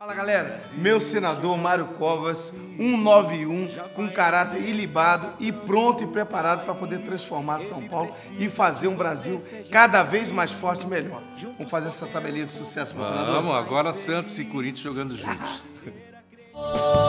Fala galera, meu senador Mário Covas, 191, com caráter ilibado e pronto e preparado para poder transformar São Paulo e fazer um Brasil cada vez mais forte e melhor. Vamos fazer essa tabelinha de sucesso, meu senador? Vamos, agora Santos e Corinthians jogando juntos.